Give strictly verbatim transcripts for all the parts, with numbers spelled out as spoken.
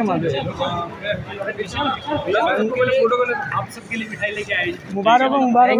आप सबके लिए मिठाई लेके आए। मुबारक हो, मुबारक हो,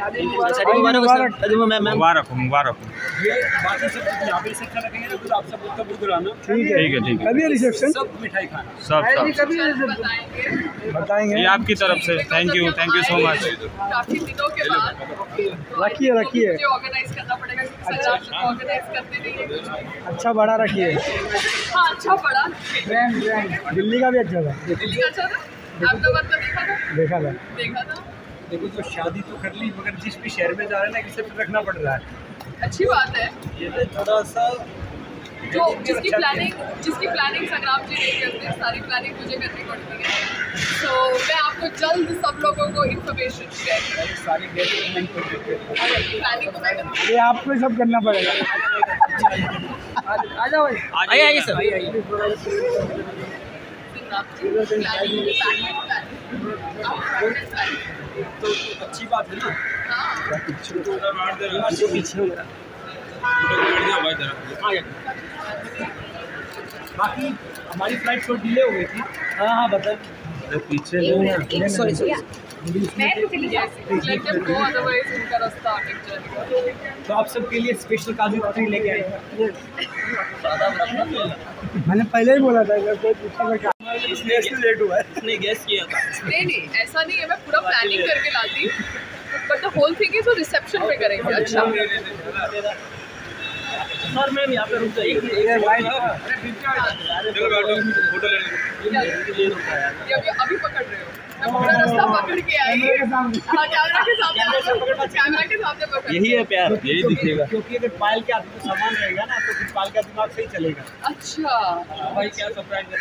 मुबारक हो, मुबारक हो। ये बाकी सब यहाँ पे रिसेप्शन रखेंगे ना, तो आप सब तब बुलाना। ठीक है, ठीक है, ठीक है। कभी रिसेप्शन सब मिठाई खाना सब सब बताएंगे। ये आपकी तरफ से thank you, thank you so much. काफी दिनों के बाद रखिए रखिए मुझे ऑर्गेनाइज करना पड़ेगा क्योंकि सर आप ऑर्गेनाइज करते नहीं है। अच्छा बड़ा रखिए। हाँ अच्छा बड़ा। ब्रांड ब्रांड दिल्ली का भी अच्छा था। दिल्ली का अच्छा था। अहमदाबाद का देखा था। देखा था देखा था। देखो तो शादी तो कर ली, मगर जिस भी शहर में जा रहे हैं ना रिसेप्शन रखना पड़ रहा है। अच्छी बात है। ये थोड़ा सा जो जिसकी प्लानिंग जिसकी प्लानिंग संग्राम जी नहीं करते, सारी प्लानिंग मुझे करनी पड़ती है। तो मैं आपको जल्द सब लोगों को इन्फॉर्मेशन शेयर करूँगी। सारी प्लानिंग को मैं ये आपको सब करना पड़ेगा। आ जाओ, आइए आइए सर। तो अच्छी बात है ना। पीछे बाकी हमारी फ्लाइट तो डिले हो गई थी। हाँ हाँ बताए पीछे सॉरी सॉरी तो आप सबके लिए स्पेशल काजू कतरी लेके आए। मैंने पहले ही बोला था इसलिए लेट हुआ है। इसने गैस किया था। नहीं नहीं ऐसा नहीं है, मैं पूरा प्लानिंग करके लाती, but the whole thing is वो रिसेप्शन पे करेंगे। अच्छा सर मैम यहाँ पे रुक जाइए। अभी पकड़ रहे हो, मैं पूरा रास्ता पकड़ के आई। कैमरा के सामने कैमरा के सामने पकड़। यही है प्यार, यही दिखेगा। क्योंकि अगर पायल के हाथ में सामान रहेगा ना तो फिर पायल का दिमाग सही चलेगा। अच्छा भाई क्या सरप्राइज है।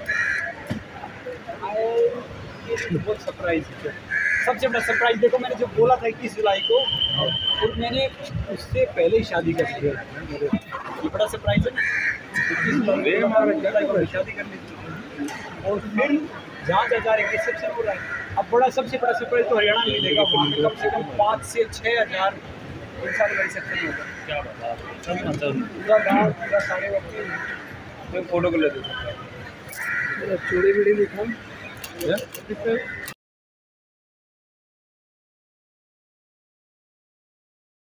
बहुत सरप्राइज है। सबसे बड़ा सरप्राइज देखो, मैंने जो बोला था इक्कीस जुलाई को और मैंने उससे पहले ही शादी कर ली है। ये बड़ा सरप्राइज है ना। इक्कीस जुलाई को शादी कर ली और फिर जहाँ जा जा रहे रिसेप्शन हो रहा है। अब बड़ा सबसे बड़ा सरप्राइज तो हरियाणा में मिलेगा। वहाँ पे कम से कम पाँच से छः हज़ार इंसान का रिसेप्शन होगा। क्या बता पूरा गाँव पूरा सारे वक्त मैं फोटो को ले दूँ। चूड़ी बीड़ी दिखाऊँ।